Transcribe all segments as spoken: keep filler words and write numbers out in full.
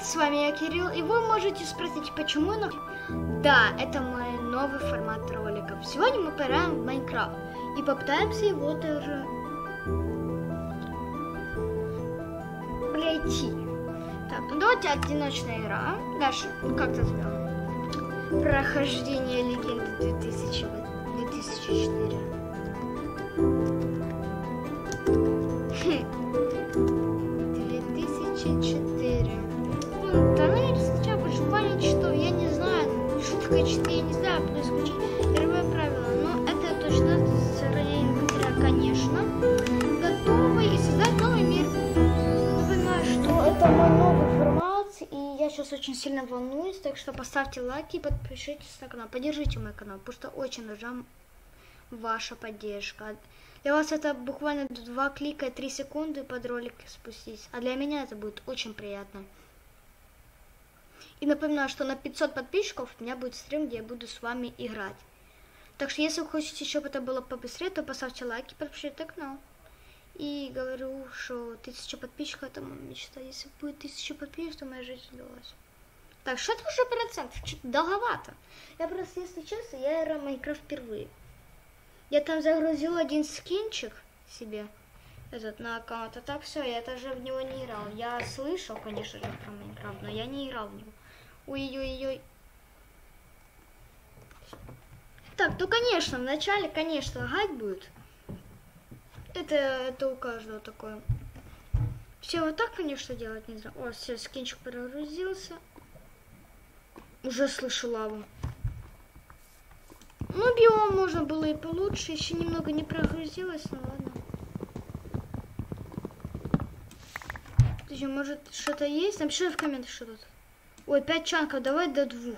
с вами я Кирилл, и вы можете спросить, почему я... Да, это мой новый формат роликов. Сегодня мы поиграем в Майнкрафт и попытаемся его тоже пройти. Так, ну давайте одиночная игра. Дальше, ну как это сделано? Прохождение легенды две тысячи четыре. две тысячи четыре. Ну, да, ну, сначала больше понять, что я не знаю. Что такое четыре, я не знаю, буду исключить первое правило. Но это точно строение инвентаря, конечно. Готовы и создать новый мир. Напоминаю, что это мой новый формат, и я сейчас очень сильно волнуюсь, так что поставьте лайки и подпишитесь на канал. Поддержите мой канал, потому что очень нужна ваша поддержка. Для вас это буквально два клика и три секунды под ролик спустить. А для меня это будет очень приятно. И напоминаю, что на пятьсот подписчиков у меня будет стрим, где я буду с вами играть. Так что если вы хотите, чтобы это было побыстрее, то поставьте лайки, подпишитесь на канал. И говорю, что тысяча подписчиков это моя мечта. Если будет тысяча подписчиков, то моя жизнь сбилась. Так, что это уже процентов? Чуть долговато. Я просто, если честно, я играю в Майнкрафт впервые. Я там загрузил один скинчик себе этот на аккаунт, а так все, я даже в него не играл. Я слышал, конечно же, про Майнкрафт, но я не играл в него. Ой-ой-ой. Так, ну конечно, вначале, конечно, лагать будет. Это, это у каждого такое. Все вот так, конечно, делать не знаю. О, все, скинчик прогрузился. Уже слышу лаву. Ну, биом можно было и получше. Еще немного не прогрузилось, ну ладно. Подожди, может что-то есть? Напиши в комментах, что тут. Ой, пять чанков, давай до двух.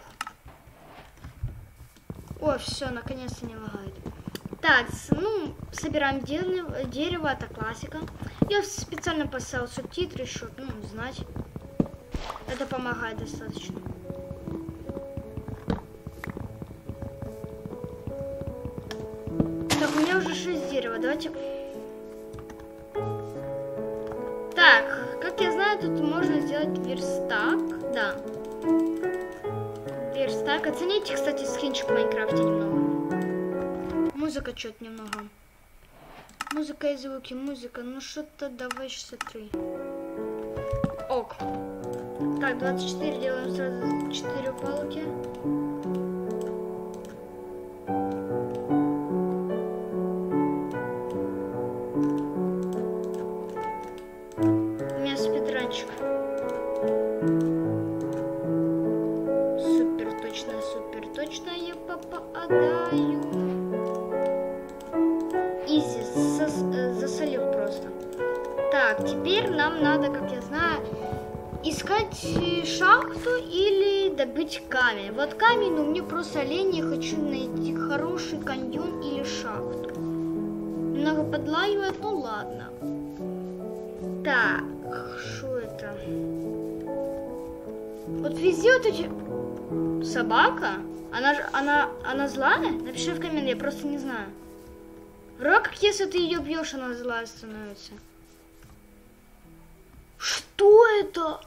О, все, наконец-то не лагает. Так, ну, собираем дерево, дерево, это классика. Я специально поставил субтитры, чтобы, ну, знать. Это помогает достаточно. Так, у меня уже шесть дерева, давайте... Так, как я знаю, тут можно сделать верстак, да. Верстак, оцените, кстати, скинчик в Майнкрафте немного. Музыка что-то немного. Музыка и звуки, музыка, ну что-то давай шестьдесят три. Ок. Так, двадцать четыре, делаем сразу четыре палки. Супер точно, супер точно я попадаю. Изи, засолил просто. Так, теперь нам надо, как я знаю, искать шахту или добыть камень. Вот камень, но мне просто лень, я хочу найти хороший каньон или шахту. Немного подлагивает, ну ладно. Так, что это? Вот везде вот эти... Собака? Она же, она, она злая? Напиши в комментариях, я просто не знаю. Вроде как если ты ее бьешь, она злая становится. Что это?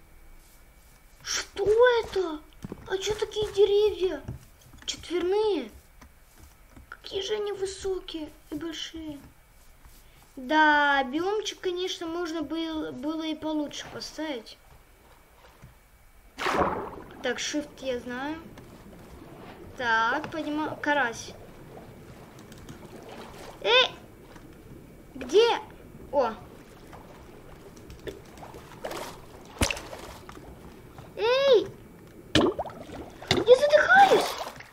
Что это? А что такие деревья? Четверные? Какие же они высокие и большие. Да, биомчик, конечно, можно было, было и получше поставить. Так, shift я знаю. Так, понимаю. Карась. Эй! Где? О! Эй! Я задыхаюсь!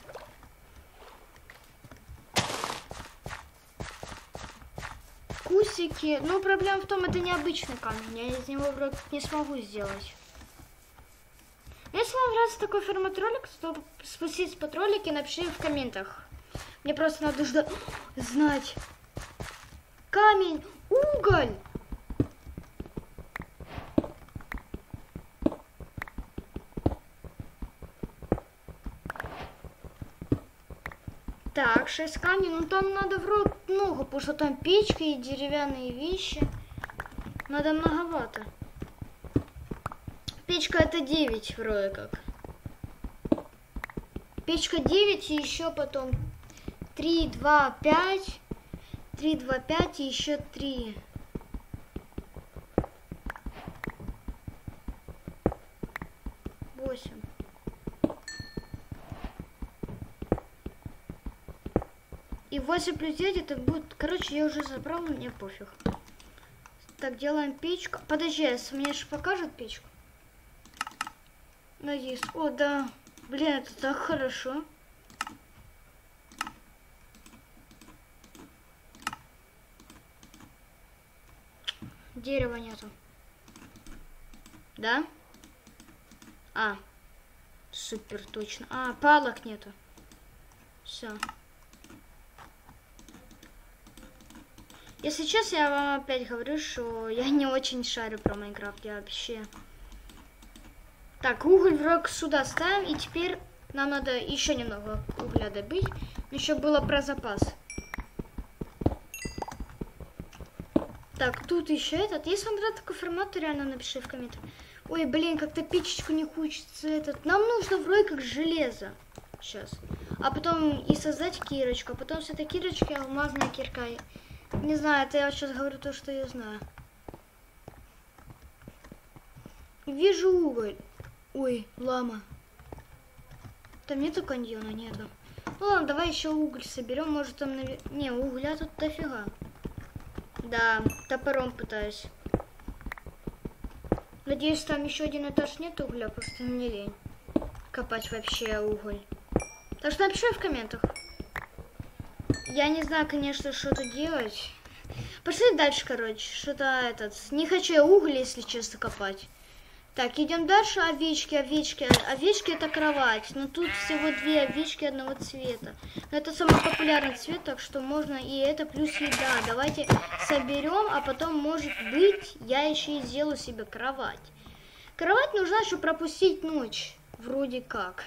Кусики. Ну, проблема в том, это необычный камень. Я из него вроде не смогу сделать. Если вам нравится такой формат ролика, то спуститесь под ролик и напишите в комментах. Мне просто надо ждать, знать. Камень, уголь. Так, шесть камней, ну там надо вроде много, потому что там печка и деревянные вещи. Надо многовато. печка это девять вроде как. Печка девять и еще потом три, два, пять. три, два, пять и еще три. восемь. И восемь плюс девять это будет... Короче, я уже забрал, мне пофиг. Так, делаем печку. Подожди, мне же покажет печку. Надеюсь. О, да. Блин, это так хорошо. Дерева нету. Да? А. Супер, точно. А, палок нету. Все. Если честно, я вам опять говорю, что я не очень шарю про Майнкрафт. Я вообще... Так, уголь вроде сюда ставим. И теперь нам надо еще немного угля добыть. Еще было про запас. Так, тут еще этот. Если вам нравится такой формат, то реально напиши в комментах. Ой, блин, как-то печечку не хочется этот. Нам нужно вроде как железо. Сейчас. А потом и создать кирочку. А потом с этой кирочки алмазная кирка. Не знаю, это я сейчас говорю то, что я знаю. Вижу уголь. Ой, лама. Там нету каньона? Нету. Ну ладно, давай еще уголь соберем. Может там... Навер... Не, угля тут дофига. Да, топором пытаюсь. Надеюсь, там еще один этаж нет угля, просто мне лень копать вообще уголь. Так что напиши в комментах. Я не знаю, конечно, что тут делать. Пошли дальше, короче. Что-то этот... Не хочу я уголь, если честно, копать. Так, идем дальше. Овечки, овечки. Овечки это кровать. Но тут всего две овечки одного цвета. Но это самый популярный цвет, так что можно и это плюс еда. Давайте соберем, а потом, может быть, я еще и сделаю себе кровать. Кровать нужна, чтобы пропустить ночь. Вроде как.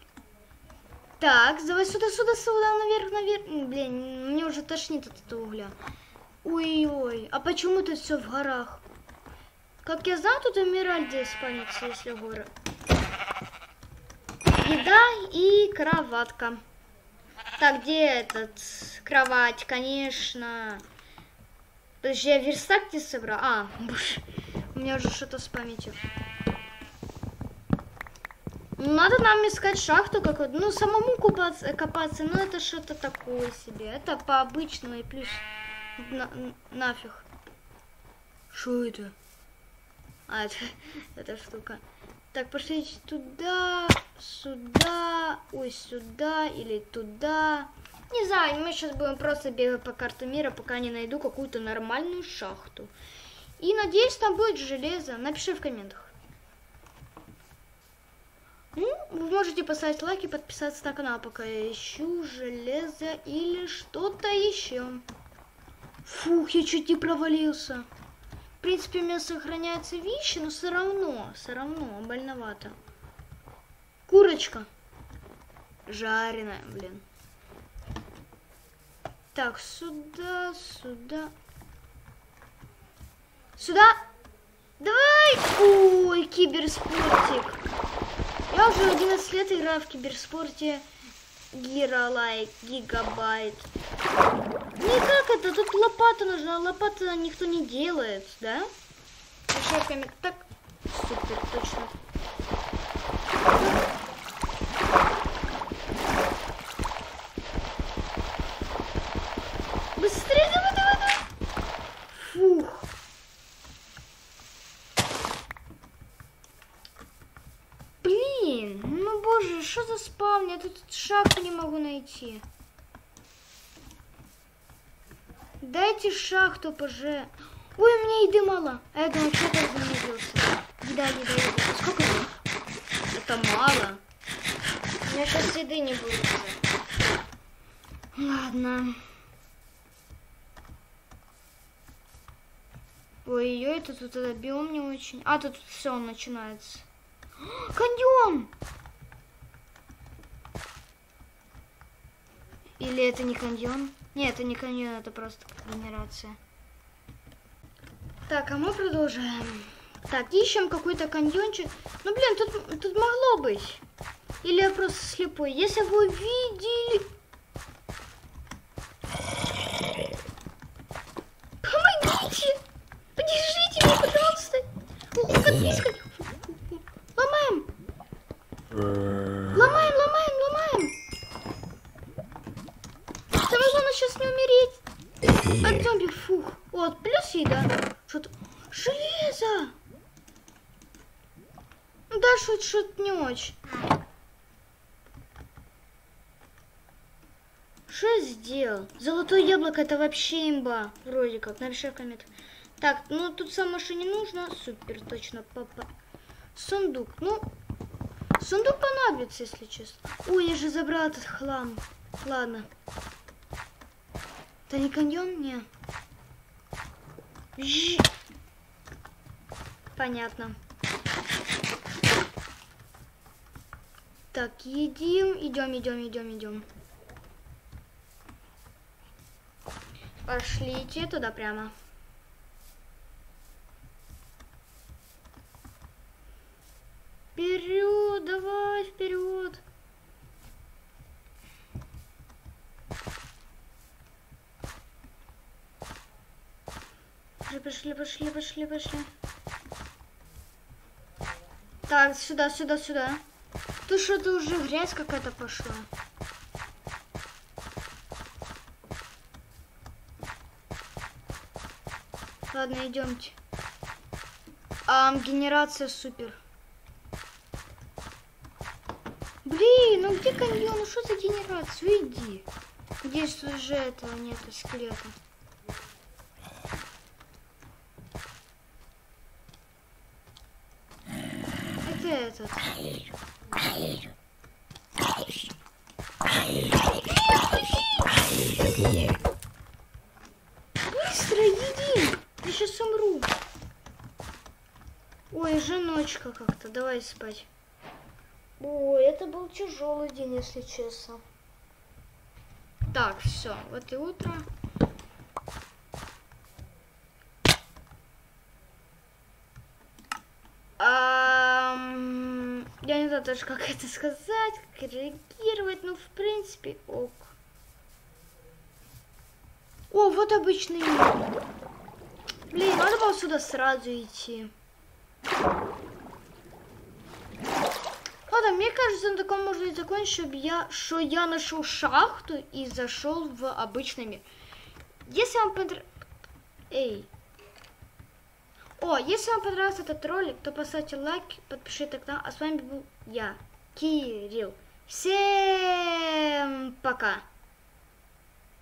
Так, давай сюда, сюда, сюда, наверх, наверх. Блин, мне уже тошнит от этого угля. Ой-ой, а почему тут все в горах? Как я знаю, тут эмеральды спавнятся, если горы. Еда и кроватка. Так, где этот? Кровать, конечно. Подожди, я верстак не собрал. А, буш. У меня уже что-то с памятью. Надо нам искать шахту какую-то. Ну, самому купаться, копаться, но это что-то такое себе. Это по-обычному и плюс на, нафиг. Что это? А, это, эта штука. Так, пошли туда, сюда, ой, сюда или туда. Не знаю, мы сейчас будем просто бегать по карте мира, пока не найду какую-то нормальную шахту. И надеюсь, там будет железо. Напиши в комментах. Ну, вы можете поставить лайк и подписаться на канал, пока я ищу железо или что-то еще. Фух, я чуть не провалился. В принципе, у меня сохраняются вещи, но все равно, все равно, больновато. Курочка. Жареная, блин. Так, сюда, сюда. Сюда. Давай. Ой, киберспортик. Я уже одиннадцать лет играю в киберспорте. Гиралайк, гигабайт. Не как это, тут лопата нужна, лопата никто не делает, да? Еще так, супер, точно. Быстрее, давай, давай, давай. Фух. Блин, ну боже, что за спавн? Я тут шахту не могу найти. Дайте шахту, поже. Ой, у меня еды мало. А я думаю, что это замедлился. Еда, еда, еда. Сколько это? Это мало. У меня сейчас еды не будет уже. Ладно. Ой-ой, это тут этот биом не очень. А, тут все начинается. Каньон! Или это не каньон? Нет, это не каньон, это просто генерация. Так, а мы продолжаем. Так, ищем какой-то каньончик. Ну, блин, тут, тут могло быть. Или я просто слепой. Если вы видели... Помогите! Подержите меня, пожалуйста! Подписка! Ломаем! Ломаем, ломаем, ломаем! Самое главное сейчас не умереть от зомби. Фух. Вот, плюс еда. Что-то... Железо! Ну да, что-то что не очень. Что я сделал? Золотое яблоко это вообще имба. Вроде как. Напиши в комментах. Так, ну тут сам машине нужно. Супер, точно, папа. Сундук. Ну, сундук понадобится, если честно. Ой, я же забрал этот хлам. Ладно. Это не каньон? Не. Жи. Понятно. Так, едим. Идем, идем, идем, идем. Пошлите туда прямо. Вперед, давай, вперед. Пошли, пошли, пошли, пошли. Так, сюда, сюда, сюда. Тут что-то уже грязь какая-то пошла. Ладно, идемте. А, генерация супер. Блин, ну где каньон? Ну что за генерацию? Иди. Здесь уже этого нету, скелета. Это этот. Быстро иди. Я сейчас умру. Ой, уже ночка как-то. Давай спать. Ой, это был тяжелый день, если честно. Так, все, вот и утро. А, я не знаю даже, как это сказать, как реагировать, ну, в принципе, ок. О, вот обычный мир. Блин, надо было сюда сразу идти. Ладно, мне кажется, на таком можно и закончить, чтобы я, что я нашел шахту и зашел в обычный мир. Если вам понравился... Эй. О, если вам понравился этот ролик, то поставьте лайк, подпишитесь к нам. А с вами был я, Кирилл. Всем пока!